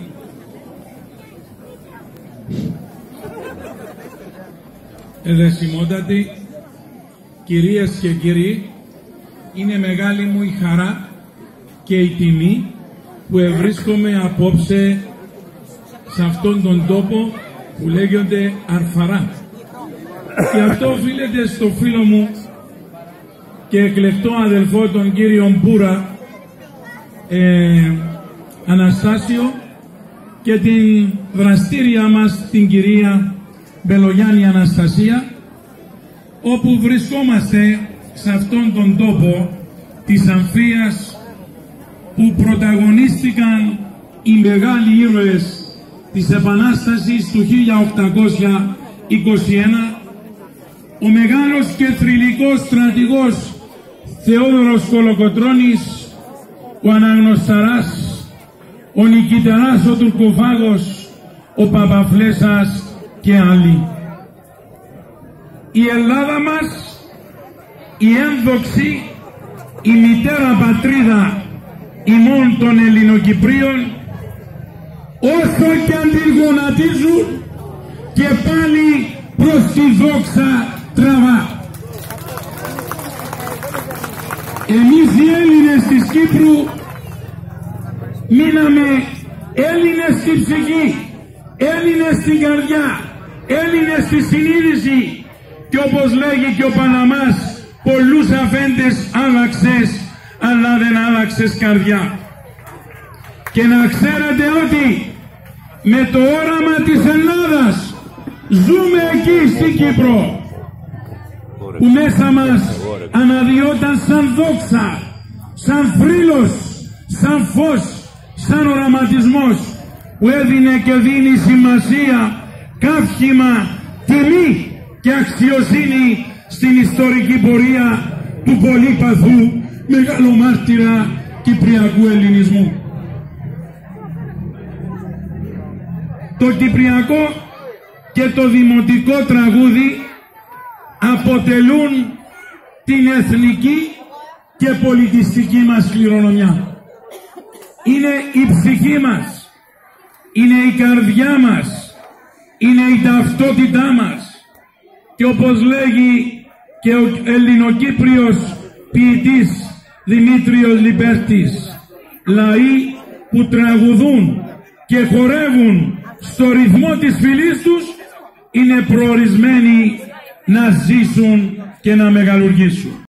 Εδεσιμότατοι, κυρίες και κύριοι, είναι μεγάλη μου η χαρά και η τιμή που ευρίσκομαι απόψε σε αυτόν τον τόπο που λέγεται Αρφαρά. Και αυτό οφείλεται στο φίλο μου και εκλεκτό αδελφό τον κύριο Μπούρα Αναστάσιο και την δραστήρια μας την κυρία Μπελογιάννη Αναστασία, όπου βρισκόμαστε σε αυτόν τον τόπο της Αμφίας που πρωταγωνίστηκαν οι μεγάλοι ήρωες της Επανάστασης του 1821, ο μεγάλος και θρυλικός στρατηγός Θεόδωρος Κολοκοτρώνης, ο Αναγνωσταράς, ο Νικητεράς ο Τουρκοφάγος, ο Παπαφλέσας και άλλοι. Η Ελλάδα μας, η ένδοξη, η μητέρα πατρίδα ημών των Ελληνοκυπρίων, όσο και αν την γονατίζουν και πάλι προς τη δόξα τραβά. Εμείς οι Έλληνες της Κύπρου μείναμε Έλληνες στην ψυχή, Έλληνες στην καρδιά, Έλληνες στη συνείδηση, και όπως λέγει και ο Παναμάς, πολλούς αφέντες άλλαξες, αλλά δεν άλλαξες καρδιά. Και να ξέρετε ότι με το όραμα της Ελλάδας ζούμε εκεί στην Κύπρο, που μέσα μας αναδυόταν σαν δόξα, σαν θρύλος, σαν φως, σαν οραματισμός, που έδινε και δίνει σημασία, καύχημα, τιμή και αξιοσύνη στην ιστορική πορεία του πολύπαθου μεγαλομάρτυρα κυπριακού ελληνισμού. Το κυπριακό και το δημοτικό τραγούδι αποτελούν την εθνική και πολιτιστική μας κληρονομιά. Είναι η ψυχή μας, είναι η καρδιά μας, είναι η ταυτότητά μας. Και όπως λέγει και ο Ελληνοκύπριος ποιητής Δημήτριος Λιμπέρτης, λαοί που τραγουδούν και χορεύουν στο ρυθμό της φυλής τους είναι προορισμένοι να ζήσουν και να μεγαλουργήσουν.